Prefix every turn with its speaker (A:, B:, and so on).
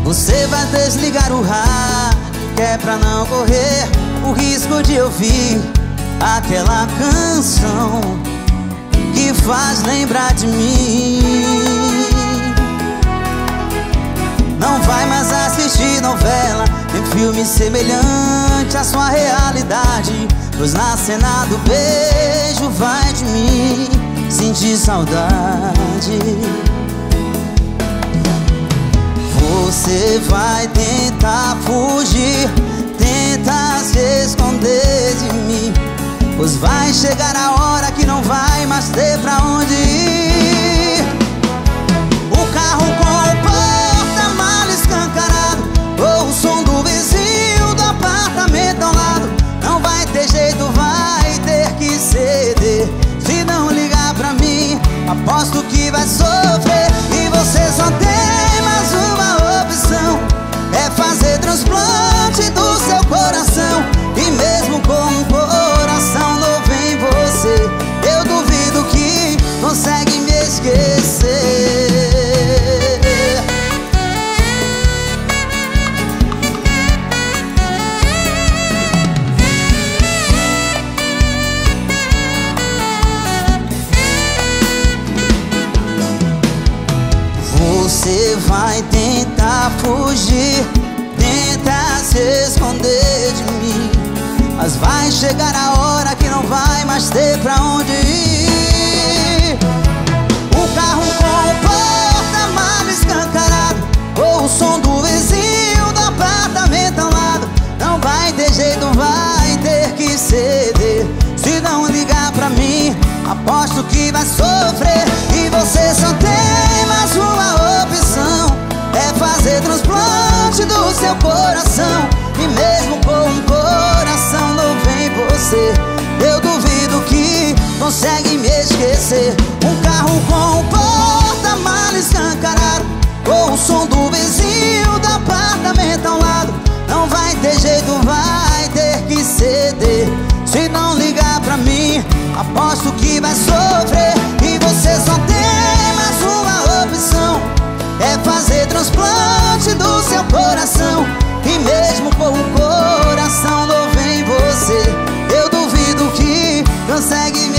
A: Você vai desligar o rádio, que é pra não correr o risco de ouvir aquela canção que faz lembrar de mim. Não vai mais assistir novela, nem filme semelhante à sua realidade, pois na cena do beijo vai de mim sentir saudade. Você vai tentar fugir, tentar se esconder de mim, pois vai chegar a hora que não vai mais ter pra onde ir. O carro com o porta-mala escancarado, ou o som do vizinho do apartamento ao lado, não vai ter jeito, vai ter que ceder. Se não ligar pra mim, aposto que vai sofrer. E você só tem mais uma opção, é fazer transplante do seu coração. E mesmo com um coração novo em você, eu duvido que consegue me esquecer. Você vai tentar fugir, tentar se esconder de mim, mas vai chegar a hora que não vai mais ter pra onde ir. O carro com o porta-mala escancarado, ou o som do vizinho do apartamento ao lado, não vai ter jeito, vai ter que ceder. Se não ligar pra mim, aposto que vai sofrer. E você só tem mais uma opção, é fazer transplante do seu coração. E mesmo com um coração novo em você, eu duvido que consegue me esquecer. Um carro com o porta-mala escancarado, ou o som do vizinho do apartamento ao lado, não vai ter jeito, vai ter que ceder. Se não ligar pra mim, aposto que vai sofrer. E você só tem mais uma opção, é fazer transplante do seu coração. E mesmo com um coração novo em você, eu duvido que consegue me